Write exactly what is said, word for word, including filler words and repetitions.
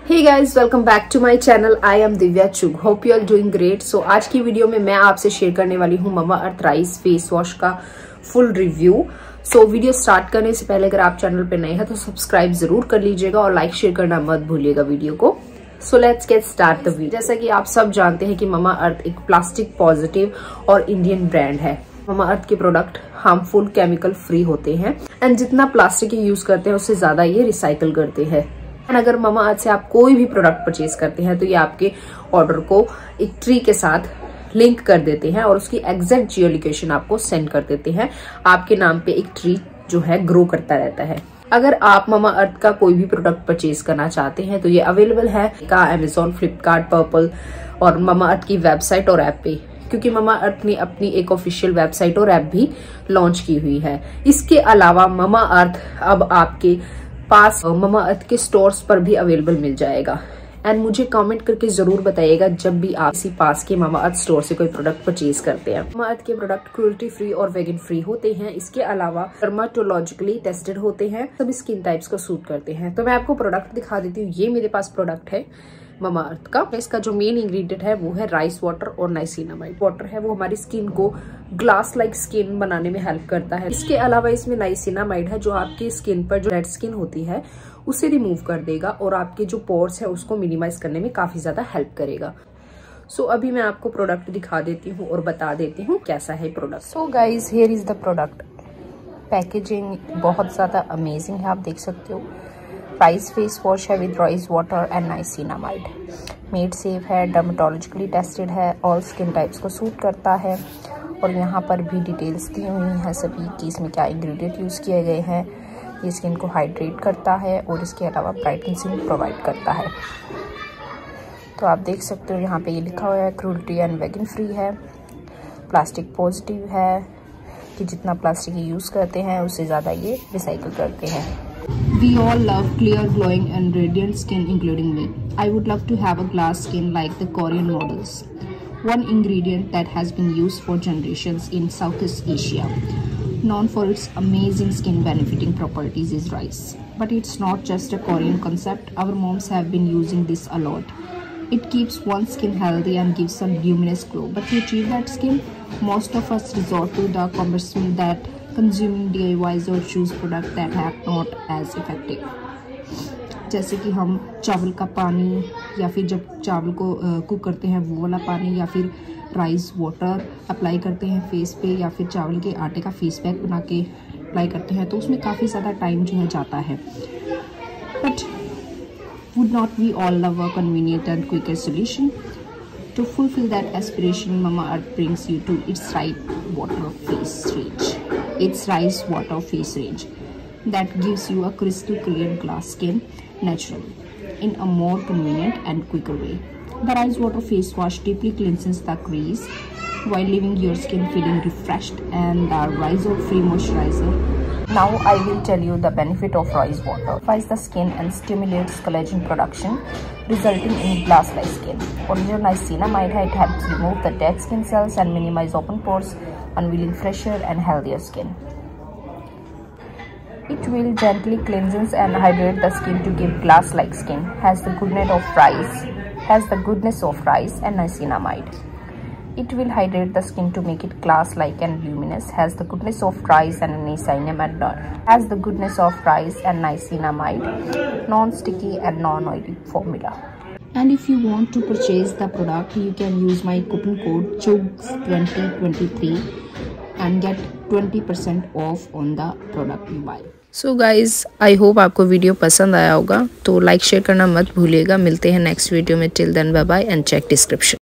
Hey guys, welcome back to my channel. I am Divya Chugh. Hope you are doing great. So आज की video में मैं आपसे share करने वाली हूँ Mamaearth rice face wash का full review. So video start करने से पहले अगर आप चैनल पे नए हैं तो सब्सक्राइब जरूर कर लीजिएगा और लाइक शेयर करना मत भूलिएगा वीडियो को। So let's get start the video. जैसा कि आप सब जानते हैं कि ममा अर्थ एक प्लास्टिक पॉजिटिव और इंडियन ब्रांड है। ममा अर्थ के प्रोडक्ट हार्मफुल केमिकल फ्री होते हैं एंड जितना प्लास्टिक यूज करते हैं उससे ज्यादा ये रिसाइकल करते हैं। एंड अगर ममा अर्थ से आप कोई भी प्रोडक्ट परचेज करते हैं तो ये आपके ऑर्डर को एक ट्री के साथ लिंक कर देते हैं और उसकी एग्जैक्ट जियो लोकेशन आपको सेंड कर देते हैं। आपके नाम पे एक ट्री जो है ग्रो करता रहता है। अगर आप ममा अर्थ का कोई भी प्रोडक्ट परचेज करना चाहते हैं तो ये अवेलेबल है का अमेजोन, फ्लिपकार्ट, पर्पल और ममा अर्थ की वेबसाइट और ऐप पे, क्योंकि ममा अर्थ ने अपनी एक ऑफिशियल वेबसाइट और ऐप भी लॉन्च की हुई है। इसके अलावा ममा अर्थ अब आपके पास ममा अर्थ के स्टोर्स पर भी अवेलेबल मिल जाएगा। एंड मुझे कमेंट करके जरूर बताइएगा जब भी आप इसी पास के ममा अर्थ स्टोर से कोई प्रोडक्ट परचेज करते हैं। ममा अर्थ के प्रोडक्ट क्रूल्टी फ्री और वेगन फ्री होते हैं। इसके अलावा डर्माटोलॉजिकली टेस्टेड होते हैं, सभी स्किन टाइप्स को सूट करते हैं। तो मैं आपको प्रोडक्ट दिखा देती हूँ। ये मेरे पास प्रोडक्ट है ममा अर्थ का। इसका जो मेन इंग्रेडिएंट है वो है राइस वाटर और नाइसिनामाइड वाटर है। वो हमारी स्किन को ग्लास लाइक स्किन बनाने में हेल्प करता है। इसके अलावा इसमें नाइसिनामाइड है जो आपकी स्किन पर जो डेड स्किन होती है उसे रिमूव कर देगा और आपके जो पोर्स है उसको मिनिमाइज करने में काफी ज्यादा हेल्प करेगा। सो so, अभी मैं आपको प्रोडक्ट दिखा देती हूँ और बता देती हूँ कैसा है product. So guys, here is the product. Packaging बहुत ज्यादा अमेजिंग है, आप देख सकते हो। राइस फेस वॉश है with rice water and niacinamide. Made safe है, डर्मेटोलॉजिकली टेस्टेड है, ऑल स्किन टाइप्स को सूट करता है। और यहाँ पर भी डिटेल्स दी हुई हैं सभी कि इसमें क्या इंग्रेडिएंट यूज़ किए गए हैं। ये स्किन को हाइड्रेट करता है और इसके अलावा ब्राइटनिंग प्रोवाइड करता है। तो आप देख सकते हो यहाँ पे ये लिखा हुआ है क्रूल्टी एंड वेगन फ्री है, प्लास्टिक पॉजिटिव है कि जितना प्लास्टिक यूज़ करते हैं उससे ज़्यादा ये रिसाइकिल करते हैं। We all love clear, glowing and radiant skin including me. I would love to have a glass skin like the Korean models. One ingredient that has been used for generations in Southeast Asia, known for its amazing skin benefiting properties, is rice. But it's not just a Korean concept. Our moms have been using this a lot. It keeps one's skin healthy and gives a luminous glow. But to achieve that skin, most of us resort to the cumbersome that consuming D I Ys or choose product that are not as effective. जैसे कि हम चावल का पानी या फिर जब चावल को कुक करते हैं वो वाला पानी या फिर राइस वाटर अप्लाई करते हैं फेस पे या फिर चावल के आटे का फेस पैक बना के अप्लाई करते हैं तो उसमें काफ़ी ज़्यादा टाइम जो है जाता है। But would not we all love a convenient and quicker solution? To fulfill that aspiration, Mama Earth brings you to its right water face range. Its rice water face range that gives you a crystal clear glass skin naturally in a more convenient and quicker way. The rice water face wash deeply cleanses the crease while leaving your skin feeling refreshed, and the rice free moisturizer. Now I will tell you the benefit of rice water. Purifies the skin and stimulates collagen production, resulting in glass-like skin. Original niacinamide it helps remove the dead skin cells and minimize open pores, unveiling fresher and healthier skin. It will gently cleanse and hydrate the skin to give glass-like skin. Has the goodness of rice, has the goodness of rice and niacinamide. It will hydrate the skin to make it glass-like and luminous. Has the goodness of rice and niacinamide. Has the goodness of rice and niacinamide. Non-sticky and non-oily formula. And if you want to purchase the product, you can use my coupon code chugs twenty twenty-three and get twenty percent off on the product you buy. So guys, I hope आपको video पसंद आया होगा। तो like share करना मत भूलिएगा। मिलते हैं नेक्स्ट वीडियो में। Till then bye bye and check description.